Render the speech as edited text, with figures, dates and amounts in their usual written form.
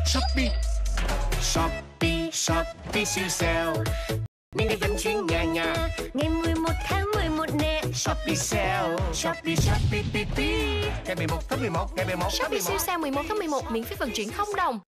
Shopee. Shopee, Shopee siêu sale. Mình đã vận chuyển nhà nhà. Ngày 11 tháng 11 nè. Shopee sale. Shopee, Shopee, pi pi. Ngày 11 tháng 11, ngày 11 tháng Shopee 11. siêu sale 11 tháng 11 miễn phí vận chuyển không đồng.